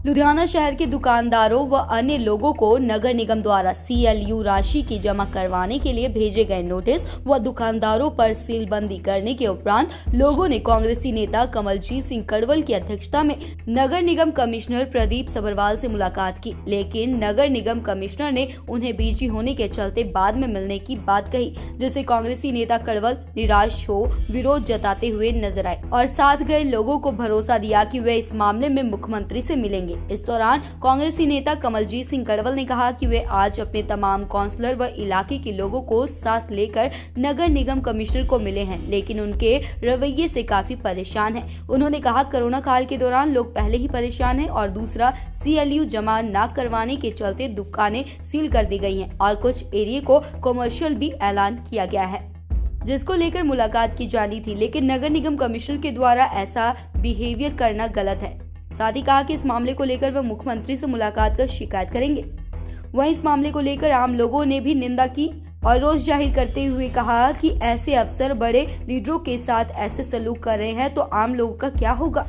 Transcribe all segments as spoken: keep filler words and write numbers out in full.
लुधियाना शहर के दुकानदारों व अन्य लोगों को नगर निगम द्वारा सीएलयू राशि की जमा करवाने के लिए भेजे गए नोटिस व दुकानदारों पर सीलबंदी करने के उपरांत लोगों ने कांग्रेसी नेता कमलजीत सिंह कड़वल की अध्यक्षता में नगर निगम कमिश्नर प्रदीप सभरवाल से मुलाकात की, लेकिन नगर निगम कमिश्नर ने उन्हें बिजी होने के चलते बाद में मिलने की बात कही, जिससे कांग्रेसी नेता कड़वल निराश हो विरोध जताते हुए नजर आए और साथ गए लोगों को भरोसा दिया कि वे इस मामले में मुख्यमंत्री से मिलेंगे। इस दौरान कांग्रेसी नेता कमलजीत सिंह कड़वल ने कहा कि वे आज अपने तमाम काउंसलर व इलाके के लोगों को साथ लेकर नगर निगम कमिश्नर को मिले हैं, लेकिन उनके रवैये से काफी परेशान हैं। उन्होंने कहा कोरोना काल के दौरान लोग पहले ही परेशान हैं और दूसरा सीएलयू जमा न करवाने के चलते दुकानें सील कर दी गई हैं और कुछ एरिया को कमर्शियल भी ऐलान किया गया है, जिसको लेकर मुलाकात की जानी थी, लेकिन नगर निगम कमिश्नर के द्वारा ऐसा बिहेवियर करना गलत है। साथ ही कहा कि इस मामले को लेकर वह मुख्यमंत्री से मुलाकात कर शिकायत करेंगे। वहीं इस मामले को लेकर आम लोगों ने भी निंदा की और रोष जाहिर करते हुए कहा कि ऐसे अफसर बड़े लीडरों के साथ ऐसे सलूक कर रहे हैं तो आम लोगों का क्या होगा।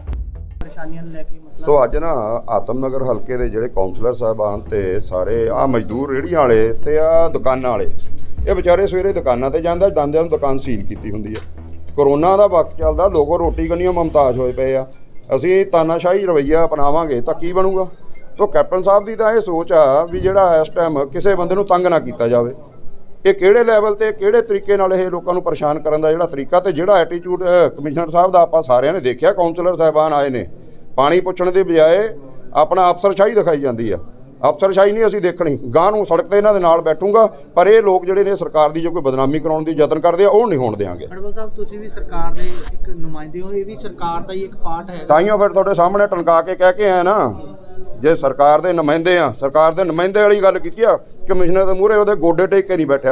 सो अज ना आतमनगर हल्के दे जिहड़े काउंसलर साहबान ते सारे आ मजदूर रेहड़ियां वाले ते आ दुकानां वाले ये बेचारे सवेरे दुकानां ते जांदा जांदे नूं दुकान सील कीती हुंदी है। कोरोना दा वक्त चलदा, लोग रोटी कन्नियों मुमताज होए पए आ। ਅਸੀਂ ਤਾਨਾਸ਼ਾਹੀ ਰਵੱਈਆ ਅਪਣਾਵਾਂਗੇ ਤਾਂ ਕੀ ਬਣੂਗਾ। तो कैप्टन साहब की तो यह सोच आ भी जिहड़ा इस टाइम किसी बंदे नूं तंग ना किया जाए। ये किहड़े लैवल ते किहड़े तरीके नाल ये लोकां नूं परेशान करन दा जिहड़ा तरीका ते जिहड़ा एटीट्यूड कमिश्नर साहब दा आपां सारिਆਂ ने देखिया। काउंसलर साहबान आए ने पानी पुछण दे बजाए अपना अफसरशाही दिखाई जाती है। अफसरशाही नहीं असीं देखणी, गांह नूं सड़क ते इन्हां दे नाल बैठूंगा, पर ये लोग जिहड़े ने सरकार की जो कोई बदनामी कराउण दी यतन करदे आ ओह नहीं होण देंगे। कड़वल साहब तुसीं भी सरकार दे एक नुमाइंदे हो, ये भी सरकार दा ही एक पार्ट है। ताइयों फिर तुहाडे सामने टणका के कह के आए ना, जे सरकार दे नुमाइंदे आ, सरकार दे नुमाइंदे वाली गल कीती आ, कमिश्नर दे मूहरे ओहदे गोडे टेक के नहीं बैठा।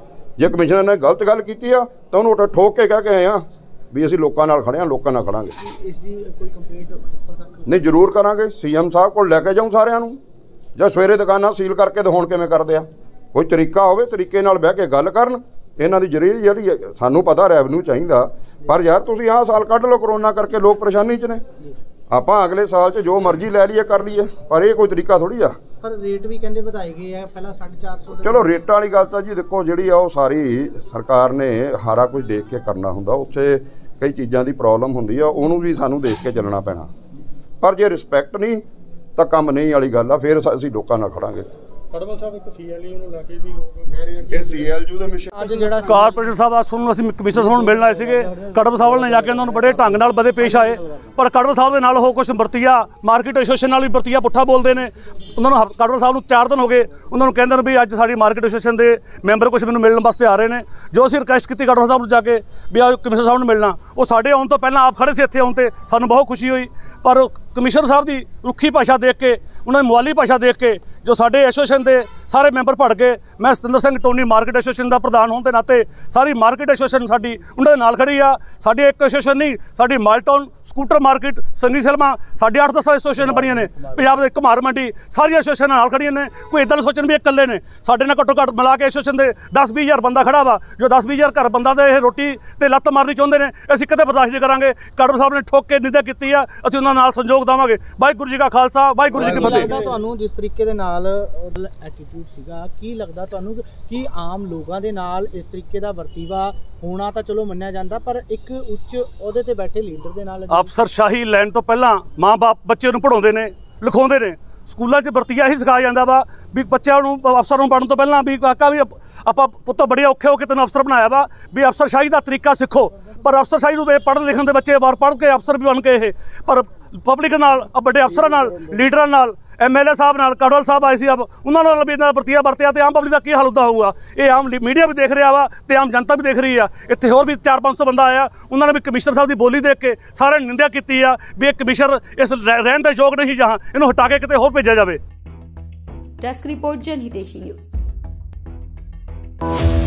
जे कमिश्नर ने गलत गल कीती आ तां ओहनूं ठोक के कह के आए आ भी असीं लोकां नाल खड़े आ, लोकां नाल खड़ांगे। इस दी कोई कंप्लेंट नहीं जरूर करांगे, सीएम साहब कोल लैके जाऊँ सारिਆਂ ਨੂੰ। ਜਾਂ ਸਵੇਰੇ ਦੁਕਾਨਾਂ ਸੀਲ ਕਰਕੇ ਦਿਖਾਉਣ ਕਿਵੇਂ ਕਰਦੇ ਆ, ਕੋਈ ਤਰੀਕਾ ਹੋਵੇ, ਤਰੀਕੇ ਨਾਲ ਬਹਿ ਕੇ ਗੱਲ ਕਰਨ। ਇਹਨਾਂ ਦੀ ਜ਼ਰੀਰ ਜਿਹੜੀ ਸਾਨੂੰ ਪਤਾ ਰੈਵਨਿਊ ਚਾਹੀਦਾ, ਪਰ ਯਾਰ ਤੁਸੀਂ ਆਹ ਸਾਲ ਕੱਢ ਲਓ ਕਰੋਨਾ ਕਰਕੇ ਲੋਕ ਪਰੇਸ਼ਾਨੀ 'ਚ ਨੇ। ਆਪਾਂ ਅਗਲੇ ਸਾਲ 'ਚ ਜੋ ਮਰਜ਼ੀ ਲੈ ਲਈਏ ਕਰ ਲਈਏ, ਪਰ ਇਹ ਕੋਈ ਤਰੀਕਾ ਥੋੜੀ ਆ। ਪਰ ਰੇਟ ਵੀ ਕਹਿੰਦੇ ਵਧਾਏ ਗਏ ਆ, ਪਹਿਲਾਂ ਸਾਢੇ ਚਾਰ ਸੌ। ਚਲੋ ਰੇਟਾਂ ਵਾਲੀ ਗੱਲ ਤਾਂ ਜੀ ਦੇਖੋ ਜਿਹੜੀ ਆ ਉਹ ਸਾਰੀ ਸਰਕਾਰ ਨੇ ਸਾਰਾ ਕੁਝ ਦੇਖ ਕੇ ਕਰਨਾ ਹੁੰਦਾ। ਉੱਥੇ ਕਈ ਚੀਜ਼ਾਂ ਦੀ ਪ੍ਰੋਬਲਮ ਹੁੰਦੀ ਆ, ਉਹਨੂੰ ਵੀ ਸਾਨੂੰ ਦੇਖ ਕੇ ਚੱਲਣਾ ਪੈਣਾ। ਪਰ ਜੇ ਰਿਸਪੈਕਟ ਨਹੀਂ ਤਾਂ ਕੰਮ ਨਹੀਂ ਵਾਲੀ ਗੱਲ ਆ, ਫਿਰ ਅਸੀਂ ਲੋਕਾਂ ਨਾਲ ਖੜਾਂਗੇ। ਕੜਵਲ ਸਾਹਿਬ ਇੱਕ ਸੀਐਲਯੂ ਨੂੰ ਲੈ ਕੇ ਵੀ ਲੋਕ ਕਹਿ ਰਹੇ ਆ ਕਿ ਇਹ ਸੀਐਲਯੂ ਦੇ ਮਿਸ਼ਨ ਅੱਜ ਜਿਹੜਾ ਕਾਰਪੋਰੇਸ਼ਨ ਸਾਹਿਬ ਆ ਸੁਣਨ ਅਸੀਂ ਕਮਿਸ਼ਨਰ ਸਾਹਿਬ ਨੂੰ ਮਿਲਣ ਆਏ ਸੀਗੇ। ਕੜਵਲ ਸਾਹਿਬ ਨੇ ਜਾ ਕੇ ਉਹਨਾਂ ਨੂੰ ਬੜੇ ਢੰਗ ਨਾਲ ਬਦੇ ਪੇਸ਼ ਆਏ, ਪਰ ਕੜਵਲ ਸਾਹਿਬ ਦੇ ਨਾਲ ਉਹ ਕੁਛ ਵਰਤੀਆ ਮਾਰਕੀਟ ਐਸੋਸੀਏਸ਼ਨ ਨਾਲ ਵੀ ਵਰਤੀਆ ਪੁੱਠਾ ਬੋਲਦੇ ਨੇ। ਉਹਨਾਂ ਨੂੰ ਕੜਵਲ ਸਾਹਿਬ ਨੂੰ ਚਾਰ ਦਿਨ ਹੋ ਗਏ, ਉਹਨਾਂ ਨੂੰ ਕਹਿੰਦੇ ਨੇ ਵੀ ਅੱਜ ਸਾਡੀ ਮਾਰਕੀਟ ਐਸੋਸੀਏਸ਼ਨ ਦੇ ਮੈਂਬਰ ਕੁਛ ਮੈਨੂੰ ਮਿਲਣ ਵਾਸਤੇ ਆ ਰਹੇ ਨੇ। ਜੋ ਅਸੀਂ ਰਿਕੁਐਸਟ ਕੀਤੀ ਕੜਵਲ ਸਾਹਿਬ ਨੂੰ ਜਾ ਕੇ ਵੀ ਆ ਕਮਿਸ਼ਨਰ ਸਾਹਿਬ ਨੂੰ ਮਿਲਣਾ, ਉਹ ਸਾਡੇ ਆਉਣ ਤੋਂ ਪਹਿਲਾਂ ਆਪ ਖੜੇ ਸੀ ਇੱਥੇ ਆਉਣ 'ਤੇ ਸਾਨੂੰ ਬਹੁਤ ਖੁਸ਼ੀ ਹੋਈ। ਪਰ ਕਮਿਸ਼ਨਰ ਸਾਹਿਬ ਦੀ ਰੁੱਖੀ ਭਾਸ਼ਾ ਦੇਖ ਕੇ, ਉਹਨਾਂ ਦੀ ਮੁਆਲੀ ਭਾਸ਼ਾ ਦੇਖ ਕੇ ਜੋ ਸਾਡੇ ਐਸੋਸੀਏਸ਼ਨ ਦੇ ਸਾਰੇ ਮੈਂਬਰ ਭੜ ਗਏ। ਮੈਂ Satinder Singh Tony market association ਦਾ ਪ੍ਰਧਾਨ ਹੋਣ ਦੇ ਨਾਤੇ ਸਾਰੀ ਮਾਰਕੀਟ ਐਸੋਸੀਏਸ਼ਨ ਸਾਡੀ ਉਹਨਾਂ ਦੇ ਨਾਲ ਖੜੀ ਆ। ਸਾਡੀ ਇੱਕ ਐਸੋਸੀਏਸ਼ਨ ਨਹੀਂ, ਸਾਡੀ ਮਾਲਟਾਊਨ ਸਕੂਟਰ ਮਾਰਕੀਟ ਸੰਗੀ ਸਲਮਾ ਸਾਡੀ ਅੱਠ ਦਸ ਐਸੋਸੀਏਸ਼ਨ ਬਣੀਆਂ ਨੇ ਪੰਜਾਬ ਦੇ ਘੁਮਾਰ ਮੰਡੀ, ਸਾਰੀਆਂ ਐਸੋਸੀਏਸ਼ਨ ਨਾਲ ਖੜੀਆਂ ਨੇ। ਕੋਈ ਇੱਦਾਂ ਸੋਚਣ ਵੀ ਇਕੱਲੇ ਨੇ, ਸਾਡੇ ਨਾਲ ਘੱਟੋ ਘੱਟ ਮਿਲਾ ਕੇ ਐਸੋਸੀਏਸ਼ਨ ਦੇ ਦਸ ਵੀਹ ਹਜ਼ਾਰ ਬੰਦਾ ਖੜਾ ਵਾ। ਜੋ ਦਸ ਵੀਹ ਹਜ਼ਾਰ ਘਰ ਬੰਦਾ ਦੇ ਇਹ ਰੋਟੀ ਤੇ ਲੱਤ ਮਾਰਨੀ ਚਾਹੁੰਦੇ ਨੇ, ਅਸੀਂ ਕਦੇ ਬਰਦਾਸ਼ਤ ਨਹੀਂ ਕਰਾਂਗੇ। ਕੜਵਲ ਸਾਹਿਬ ਨੇ ਠੋਕ ਕੇ ਨਿੰਦਾ ਕੀਤੀ ਆ, ਅਸੀਂ ਉਹਨਾਂ ਨਾਲ ਸੰਯੋਗ ਦੇਵਾਂਗੇ। ਵਾਹਿਗੁਰੂ ਜੀ ਕਾ ਖਾਲਸਾ, ਵਾਹਿਗੁਰੂ ਜੀ ਕੀ ਫਤਿਹ। ਤੁਹਾਨੂੰ ਜਿਸ ਤਰੀਕੇ ਦੇ ਨਾਲ ਐਟੀਟਿਊਡ ਸੀਗਾ, ਕੀ ਲੱਗਦਾ ਤੁਹਾਨੂੰ ਕਿ ਆਮ ਲੋਕਾਂ ਦੇ ਨਾਲ ਇਸ ਤਰੀਕੇ ਦਾ ਵਰਤੀਵਾ ਹੋਣਾ ਤਾਂ ਚਲੋ ਮੰਨਿਆ ਜਾਂਦਾ, ਪਰ ਇੱਕ ਉੱਚ ਅਹੁਦੇ ਤੇ ਬੈਠੇ ਲੀਡਰ ਦੇ ਨਾਲ ਅਫਸਰਸ਼ਾਹੀ ਲੈਣ ਤੋਂ ਪਹਿਲਾਂ ਮਾਂ ਬਾਪ ਬੱਚੇ ਨੂੰ ਪੜ੍ਹਾਉਂਦੇ ਨੇ, ਲਿਖਾਉਂਦੇ ਨੇ। ਸਕੂਲਾਂ 'ਚ ਵਰਤੀਆ ਹੀ ਸਿਖਾਇਆ ਜਾਂਦਾ ਵਾ ਵੀ ਬੱਚਿਆਂ ਨੂੰ ਅਫਸਰ ਨੂੰ ਪੜ੍ਹਨ ਤੋਂ ਪਹਿਲਾਂ ਵੀ ਕਾਕਾ ਵੀ ਆਪਾਂ ਪੁੱਤ ਬੜੇ ਔਖੇ ਹੋ ਕੇ ਤੈਨੂੰ ਅਫਸਰ ਬਣਾਇਆ ਵਾ, ਵੀ ਅਫਸਰਸ਼ਾਹੀ ਦਾ ਤਰੀਕਾ ਸਿੱਖੋ। ਪਰ ਅਫਸਰਸ਼ਾਹੀ ਨੂੰ ਪੜ੍ਹਨ ਲਿਖਣ ਦੇ ਬੱਚੇ ਬਾਹਰ ਪੜ੍ਹ ਕੇ ਅਫਸਰ ਵੀ ਬਣ ਕੇ ਇਹ, ਪਰ ਪਬਲਿਕ ਨਾਲ ਵੱਡੇ ਅਫਸਰਾਂ ਨਾਲ ਲੀਡਰਾਂ ਨਾਲ ਐਮ ਐਲ ਏ ਸਾਹਿਬ ਨਾਲ ਕੜਵਲ ਸਾਹਿਬ ਆਏ ਸੀ, ਆਪ ਉਹਨਾਂ ਨਾਲ ਵੀ ਇਹਨਾਂ ਵਰਤੀਆ ਵਰਤਿਆ ਤੇ ਆਮ ਪਬਲਿਕ ਦਾ ਕੀ ਹਾਲ ਹੁੰਦਾ ਹੋਊਗਾ ਇਹ ਆਮ ਮੀਡੀਆ ਵੀ ਦੇਖ ਰਿਹਾ ਵਾ ਤੇ ਆਮ ਜਨਤਾ ਵੀ ਦੇਖ ਰਹੀ ਆ। ਇੱਥੇ ਹੋਰ ਵੀ ਚਾਰ ਪੰਜ ਸੌ ਬੰਦਾ ਆਇਆ, ਉਹਨਾਂ ਨੇ ਵੀ ਕਮਿਸ਼ਨਰ ਸਾਹਿਬ ਦੀ ਬੋਲੀ ਦੇਖ ਕੇ ਸਾਰਿਆਂ ਨੇ ਨਿੰਦਿਆ ਕੀਤੀ ਆ ਵੀ ਇਹ ਕਮਿਸ਼ਨਰ ਇਸ ਰਹਿਣ ਦੇ ਯੋਗ ਨਹੀਂ, ਜਹਾਂ ਇਹਨੂੰ ਹਟਾ ਕੇ ਕਿਤੇ ਹੋਰ ਭੇਜਿਆ ਜਾਵੇ। Desk report Janhiteshi news.